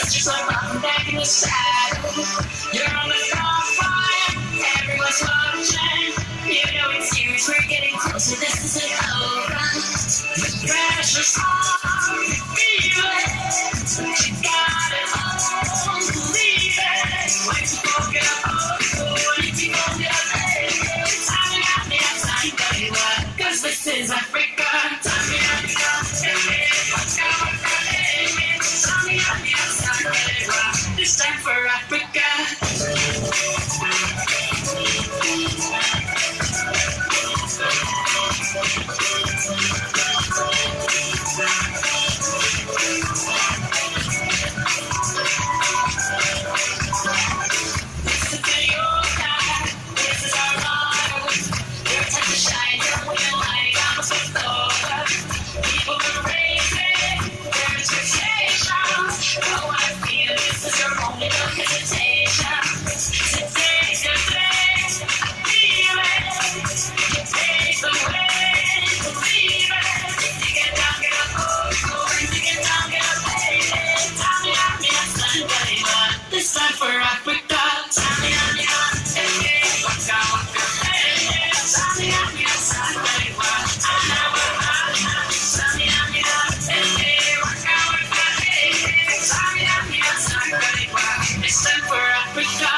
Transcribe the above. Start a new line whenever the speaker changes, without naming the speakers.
just like walking back in the saddle. You're on the front line, everyone's watching. You know it's serious, we're getting closer, this isn't over. The pressure's on, feel it. You got it all, believe it. When people get up, when people get up, time me out the outside, baby. Cause this is Africa. Time me out the outside, baby. Time me out the outside, baby. This time for Africa. This time for Africa. It's time for Africa.